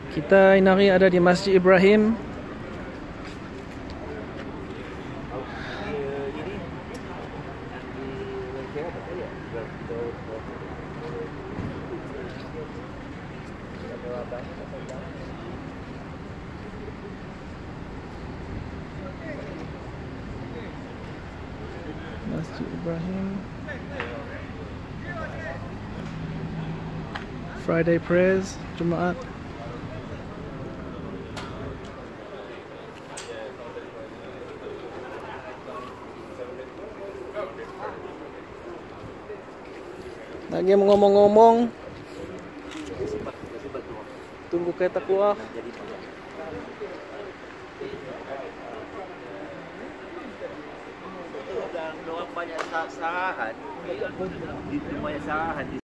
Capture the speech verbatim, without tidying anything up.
Kita hari ada di Masjid Ibrahim. Masjid Ibrahim. Friday prayers, Jumaat. Lagi ngomong-ngomong, tunggu kereta keluar. Dan orang banyak sarahan, banyak sarahan.